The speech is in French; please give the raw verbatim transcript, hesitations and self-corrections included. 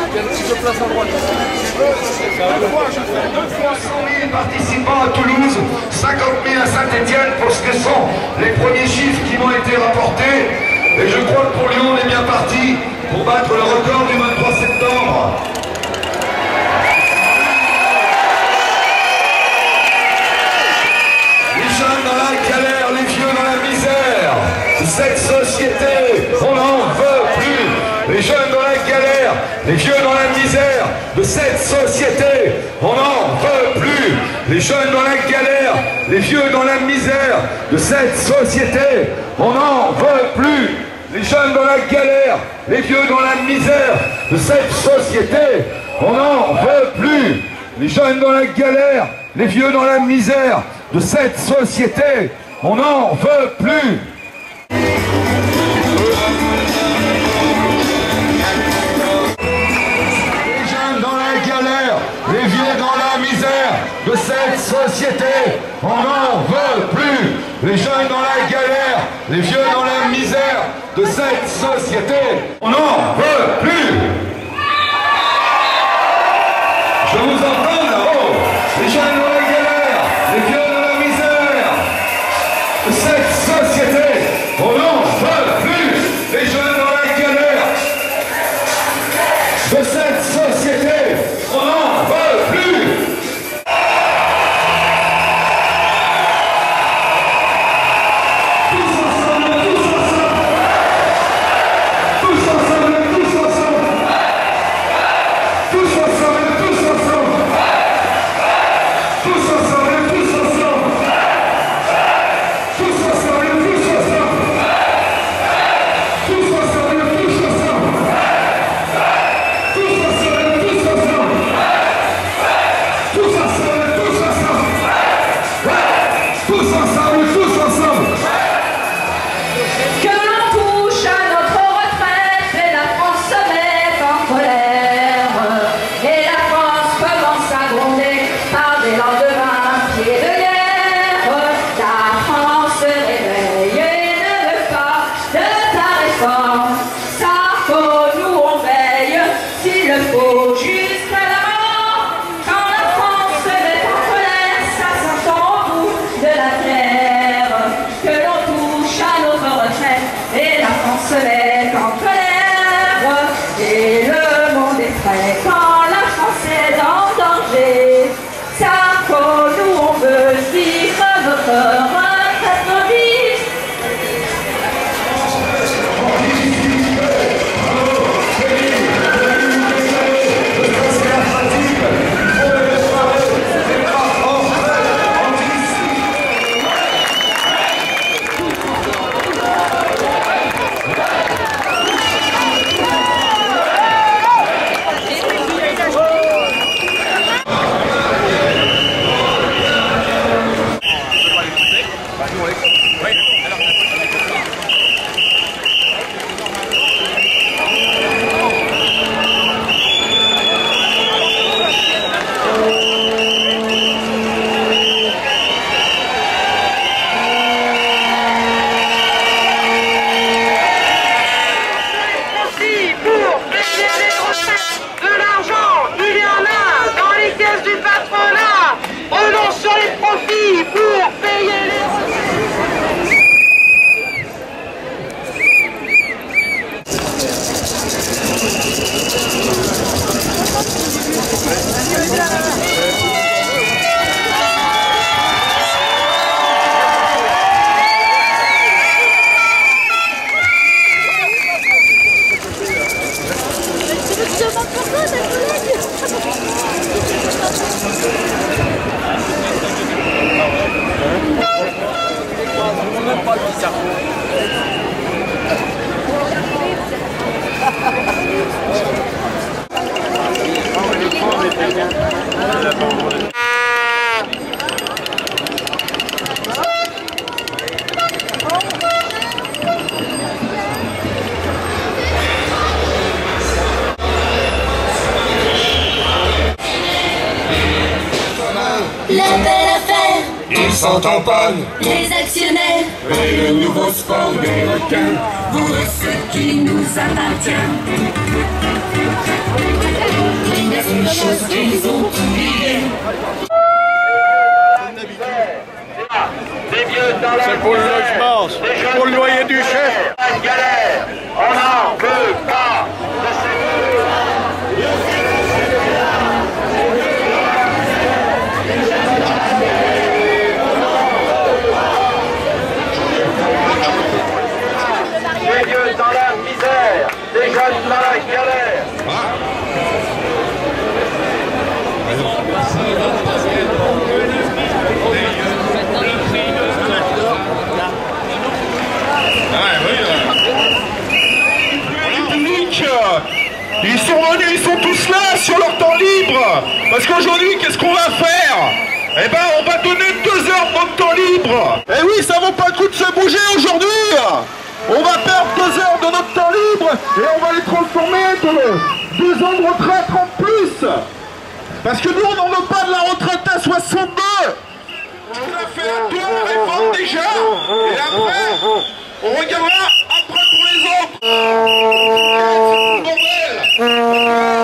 Il y a un petit peu de place à droite. deux cent mille participants à Toulouse, cinquante mille à Saint-Étienne pour ce que sont les premiers chiffres qui m'ont été rapportés. Et je crois que pour Lyon, on est bien parti pour battre le record du vingt-trois septembre. Les jeunes dans la galère, les vieux dans la misère. Cette société, on n'en veut plus. Les jeunes dans la galère, les vieux dans la misère de cette société, on n'en veut plus. Les jeunes dans la galère, les vieux dans la misère de cette société, on n'en veut plus. Les jeunes dans la galère, les vieux dans la misère de cette société, on n'en veut plus. Les jeunes dans la galère, les vieux dans la misère de cette société, on n'en veut plus. Les vieux dans la misère de cette société, on n'en veut plus. Les jeunes dans la galère, les vieux dans la misère de cette société, on n'en veut plus. Je vous entends là-haut. Les jeunes dans la galère, les vieux dans la misère de cette société, on n'en veut plus. Les jeunes dans la galère de cette société, on n'en veut plus. Tous ensemble, tous ensemble. Tous ensemble, tous ensemble. Tous ensemble, tous ensemble. Tous ensemble, tous ensemble. Tous ensemble, tous ensemble. Tous ensemble, tous ensemble. Tous ensemble, tous ensemble. Tous ensemble, tous ensemble. Tous ensemble, tous ensemble. Que l'on touche à notre retraite et la France se met en colère. Et la France commence à gronder par des lendemains pieds de guerre. La France se réveille et ne veut pas de ta réforme. Sarko, nous on veille, s'il le faut, jusqu'à la mort. Quand la France se met en colère, ça s'entend au bout de la terre. Que l'on touche à notre retraite et la France se met en colère. Et le monde est prêt quand la France est en danger. Sarko, nous on veut vivre notre retraite, nos vies. Merci pour payer les retraites. De l'argent, il y en a dans les caisses du patronat. Prenons sur les profits pour payer les retraites. La belle affaire, Ils s'en tamponnent. les actionnaires, Et le nouveau sport des requins. pour ce qui nous appartient. choses qu'ils ont oubliées. C'est pour le logement, c'est pour le loyer du chef. Galère, on n'en veut pas de des vieux dans la misère, des jeunes dans la galère. Ils sont venus, ils sont tous là sur leur temps libre. Parce qu'aujourd'hui, qu'est-ce qu'on va faire? Eh ben, on va donner deux heures de notre temps libre. Eh oui, ça vaut pas le coup de se bouger aujourd'hui. On va perdre deux heures de notre temps libre et on va les transformer en deux ans de retraite en plus. Parce que nous, on n'en veut pas de la retraite à soixante-deux. On a fait un tour de réforme déjà. Et après, on regardera après pour les autres. Bordel.